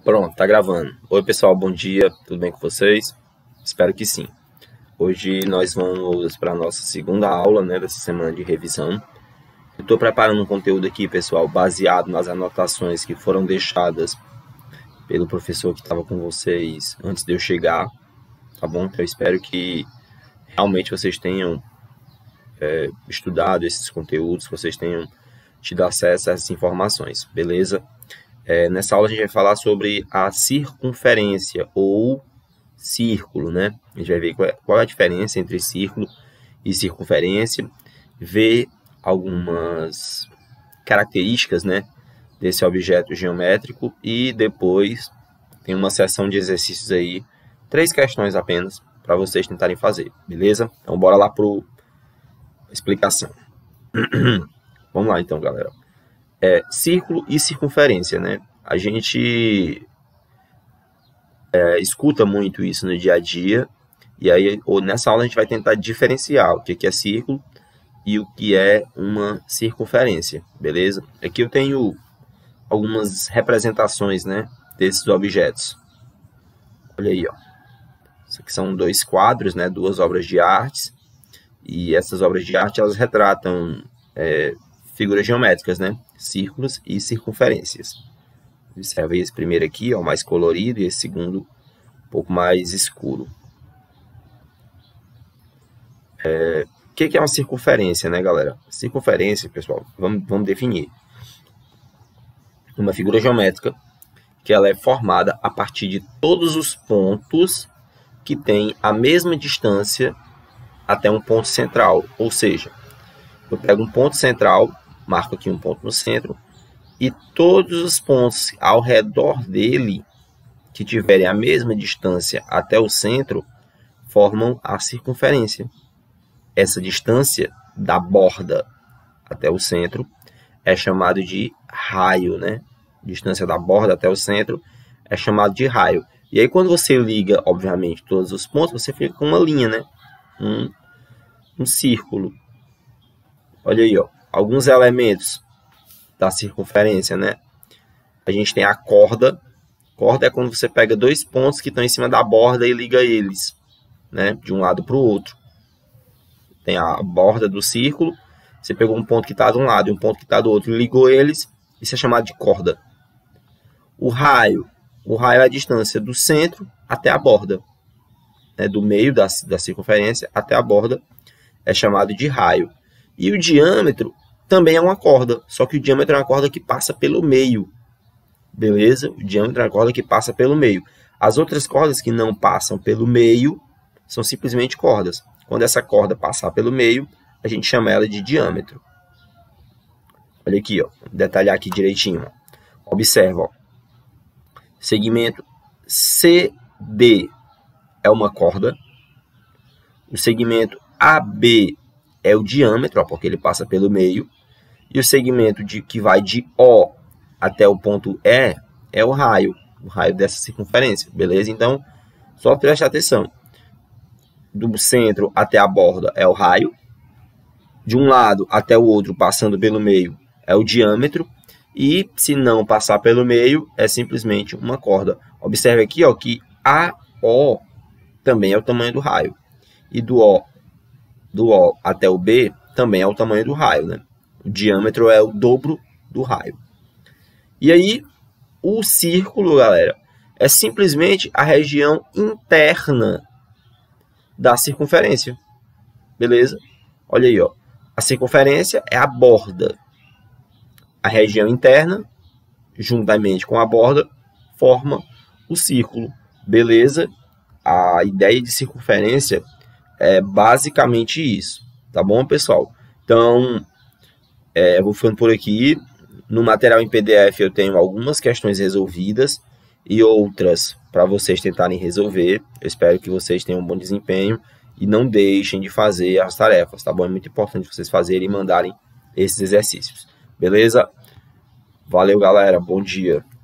Pronto, tá gravando. Oi pessoal, bom dia, tudo bem com vocês? Espero que sim. Hoje nós vamos para a nossa segunda aula, dessa semana de revisão. Eu estou preparando um conteúdo aqui, pessoal, baseado nas anotações que foram deixadas pelo professor que estava com vocês antes de eu chegar, tá bom? Então eu espero que realmente vocês tenham estudado esses conteúdos, vocês tenham tido acesso a essas informações, beleza? Nessa aula a gente vai falar sobre a circunferência ou círculo, né? A gente vai ver qual é a diferença entre círculo e circunferência, ver algumas características, desse objeto geométrico e depois tem uma seção de exercícios aí, 3 questões apenas para vocês tentarem fazer, beleza? Então bora lá para a explicação. Vamos lá então, galera. Círculo e circunferência, A gente escuta muito isso no dia a dia, e aí nessa aula a gente vai tentar diferenciar o que é círculo e o que é uma circunferência, beleza? Aqui eu tenho algumas representações, desses objetos. Olha aí, ó. Isso aqui são 2 quadros, 2 obras de artes, e essas obras de arte elas retratam figuras geométricas, círculos e circunferências. Observe esse primeiro aqui, ó, mais colorido, e esse segundo um pouco mais escuro. O que é uma circunferência, galera? Circunferência, pessoal, vamos definir. Uma figura geométrica que ela é formada a partir de todos os pontos que têm a mesma distância até um ponto central. Ou seja, eu pego um ponto central, marco aqui um ponto no centro, e todos os pontos ao redor dele, que tiverem a mesma distância até o centro, formam a circunferência. Essa distância da borda até o centro é chamado de raio, Distância da borda até o centro é chamado de raio. E aí quando você liga, obviamente, todos os pontos, você fica com uma linha, um círculo. Olha aí, ó, alguns elementos da circunferência, A gente tem a corda. Corda é quando você pega 2 pontos que estão em cima da borda e liga eles, de um lado para o outro. Tem a borda do círculo, você pegou um ponto que está de um lado e um ponto que está do outro, ligou eles, isso é chamado de corda. O raio é a distância do centro até a borda, do meio da circunferência até a borda, é chamado de raio. E o diâmetro também é uma corda, só que o diâmetro é uma corda que passa pelo meio, beleza? O diâmetro é uma corda que passa pelo meio. As outras cordas que não passam pelo meio são simplesmente cordas. Quando essa corda passar pelo meio, a gente chama ela de diâmetro. Olha aqui, ó, vou detalhar aqui direitinho. Ó. Observa, ó. Segmento CD é uma corda. O segmento AB é o diâmetro, ó, porque ele passa pelo meio. E o segmento que vai de O até o ponto E é o raio dessa circunferência, beleza? Então, só preste atenção. Do centro até a borda é o raio. De um lado até o outro, passando pelo meio, é o diâmetro. E se não passar pelo meio, é simplesmente uma corda. Observe aqui, ó, que AO também é o tamanho do raio. E do O até o B também é o tamanho do raio, O diâmetro é o dobro do raio. E aí, o círculo, galera, é simplesmente a região interna da circunferência. Beleza? Olha aí, ó. A circunferência é a borda. A região interna, juntamente com a borda, forma o círculo. Beleza? A ideia de circunferência é basicamente isso. Tá bom, pessoal? Então, eu vou ficando por aqui. No material em PDF eu tenho algumas questões resolvidas e outras para vocês tentarem resolver. Eu espero que vocês tenham um bom desempenho e não deixem de fazer as tarefas, tá bom? É muito importante vocês fazerem e mandarem esses exercícios. Beleza? Valeu, galera. Bom dia.